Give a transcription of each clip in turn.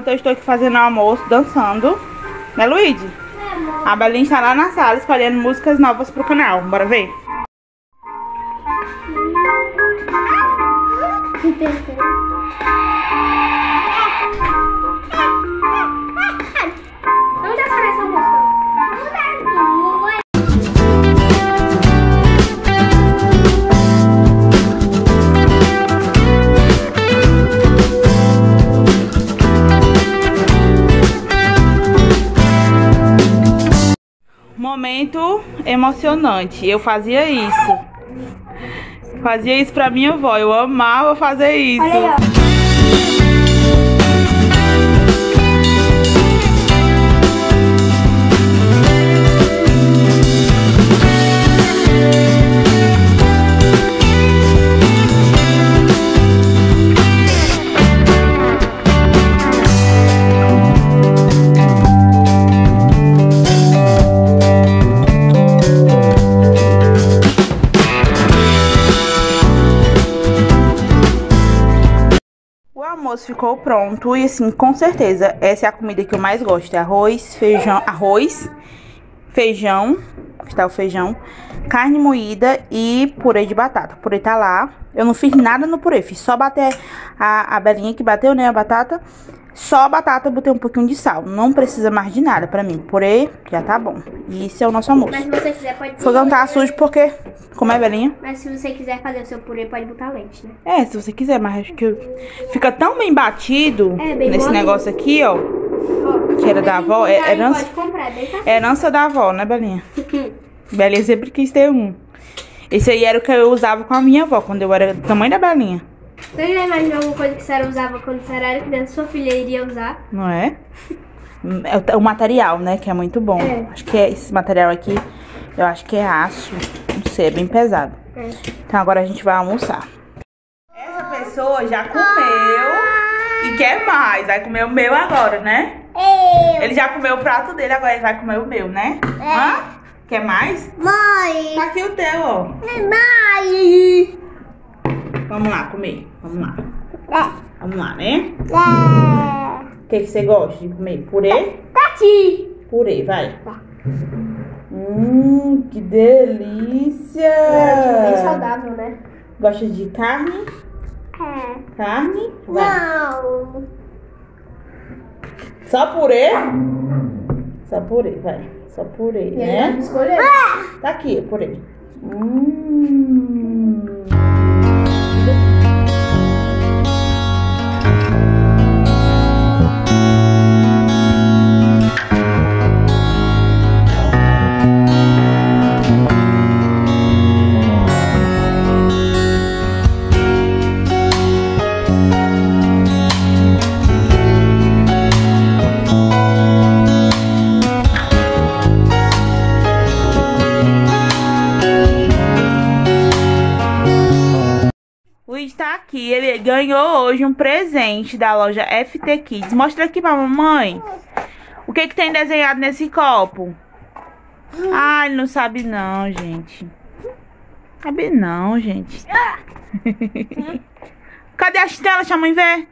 enquanto eu estou aqui fazendo almoço, dançando. Né, Luigi? A Belinha está lá na sala escolhendo músicas novas pro canal. Bora ver? Onde é essa música? Momento emocionante. Eu fazia isso. Fazia isso pra minha avó. Eu amava fazer isso. Olha aí, ó. O almoço ficou pronto e assim, com certeza, essa é a comida que eu mais gosto. É arroz, feijão, que tá o feijão, carne moída e purê de batata. O purê tá lá. Eu não fiz nada no purê, fiz só bater a Belinha que bateu, né, a batata. Só a batata, botei um pouquinho de sal. Não precisa mais de nada pra mim. Purê já tá bom. E esse é o nosso almoço. Mas se você quiser, pode... O fogão tá sujo porque... Como é, Belinha? Mas se você quiser fazer o seu purê, pode botar leite, né? É, se você quiser, mas acho que fica tão bem batido bem nesse molinho. negócio aqui, ó. Que era da avó. É herança, pode comprar, bem fácil. herança da avó, né, Belinha? Belinha sempre quis ter um. Esse aí era o que eu usava com a minha avó, quando eu era do tamanho da Belinha. Você já imaginou alguma coisa que a senhora usava quando a senhora era criança, sua filha iria usar? Não é? É o material, né, que é muito bom. É. Acho que é esse material aqui, eu acho que é aço. Não sei, é bem pesado. É. Então agora a gente vai almoçar. Essa pessoa já comeu e quer mais. Vai comer o meu agora, né? Ele já comeu o prato dele, agora ele vai comer o meu, né? Hã? Quer mais? Mãe! Tá aqui o teu, ó. Mãe! Vamos lá comer. Vamos lá. Vamos lá, né? O que você gosta de comer? Purê? Tati! Purê, vai. Que delícia! Bem saudável, né? Gosta de carne? Carne? Vai. Não! Só purê? Só purê, vai. Só purê, né? Escolher. Tá aqui, o purê. Luiz tá aqui, ele ganhou hoje um presente da loja FT Kids. Mostra aqui pra mamãe. O que que tem desenhado nesse copo? Ah, ele não sabe não, gente. Sabe não, gente. Cadê a chinela? Deixa a mãe ver.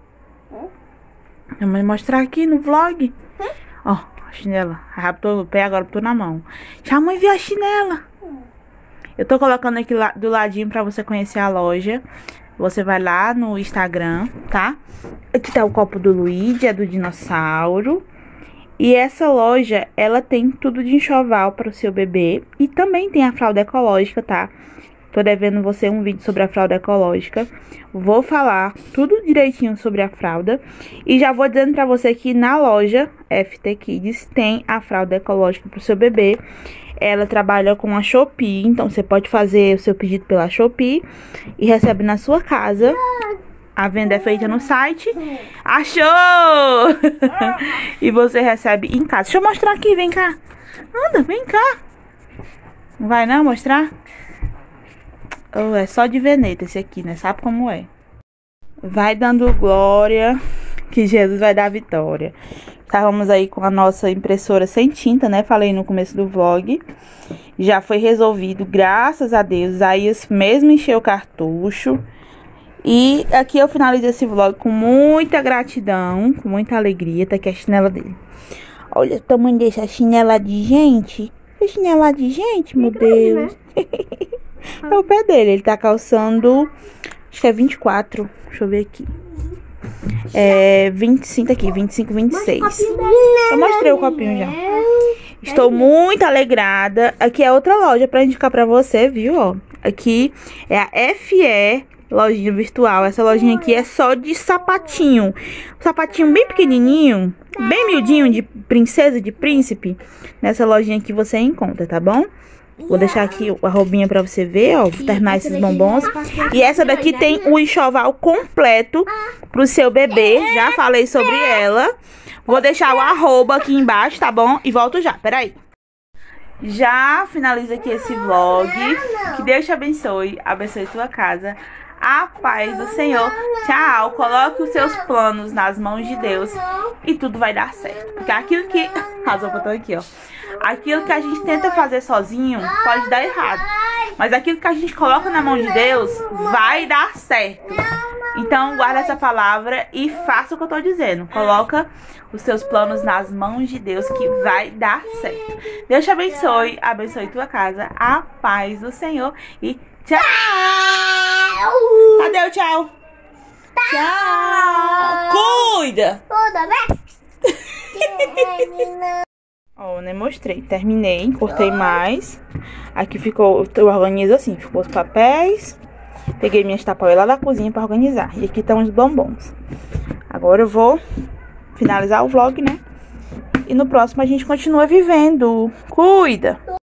A mãe mostrar aqui no vlog. Ó, a chinela. Raptou no pé, agora botou na mão. Deixa a mãe ver a chinela. Eu tô colocando aqui do ladinho pra você conhecer a loja. Você vai lá no Instagram, tá? Aqui tá o copo do Luigi, é do dinossauro. E essa loja, ela tem tudo de enxoval para o seu bebê. E também tem a fralda ecológica, tá? Tô devendo você um vídeo sobre a fralda ecológica. Vou falar tudo direitinho sobre a fralda. E já vou dizendo pra você que na loja FT Kids tem a fralda ecológica pro seu bebê. Ela trabalha com a Shopee, então você pode fazer o seu pedido pela Shopee e recebe na sua casa. A venda é feita no site. Achou! E você recebe em casa. Deixa eu mostrar aqui, vem cá. Anda, vem cá. Não vai não mostrar? Oh, é só de veneta esse aqui, né? Sabe como é? Vai dando glória, que Jesus vai dar vitória. Estávamos aí com a nossa impressora sem tinta, né? Falei no começo do vlog. Já foi resolvido, graças a Deus. Isaías mesmo encheu o cartucho. E aqui eu finalizo esse vlog com muita gratidão, com muita alegria. Tá aqui a chinela dele. Olha o tamanho dessa chinela de gente. Que chinela de gente, meu Deus. Né? É o pé dele. Ele tá calçando, acho que é 24. Deixa eu ver aqui. É 25 aqui, 25, 26. Eu mostrei o copinho já. Estou muito alegrada. Aqui é outra loja pra indicar pra você, viu? Ó, aqui é a FE Lojinha Virtual. Essa lojinha aqui é só de sapatinho. Um sapatinho bem pequenininho, bem miudinho, de princesa, de príncipe. Nessa lojinha aqui você encontra, tá bom? Vou deixar aqui a roubinha pra você ver, ó. Vou terminar esses bombons. E essa daqui tem o enxoval completo pro seu bebê. Já falei sobre ela. Vou deixar o arroba aqui embaixo, tá bom? E volto já, peraí. Já finalizo aqui esse vlog. Que Deus te abençoe. Abençoe tua casa. A paz do Senhor. Tchau. Coloque os seus planos nas mãos de Deus e tudo vai dar certo. Porque aquilo que... As roupas estão aqui, ó. Aquilo que a gente tenta fazer sozinho pode dar errado. Mas aquilo que a gente coloca na mão de Deus vai dar certo. Então guarda essa palavra e faça o que eu tô dizendo. Coloca os seus planos nas mãos de Deus que vai dar certo. Deus te abençoe. Abençoe tua casa. A paz do Senhor. E tchau. Cadê o tchau? Tchau. Cuida. Ó, nem mostrei. Terminei, cortei mais. Aqui ficou, eu organizo assim, ficou os papéis. Peguei minhas tapaueras lá da cozinha pra organizar. E aqui estão os bombons. Agora eu vou finalizar o vlog, né? E no próximo a gente continua vivendo. Cuida!